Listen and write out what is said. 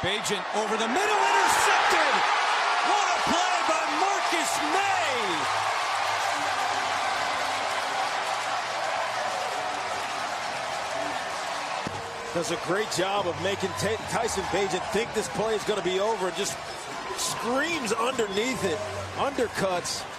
Bagent over the middle, intercepted! What a play by Marcus Maye! Does a great job of making Tyson Bagent think this play is going to be over and just screams underneath it, undercuts.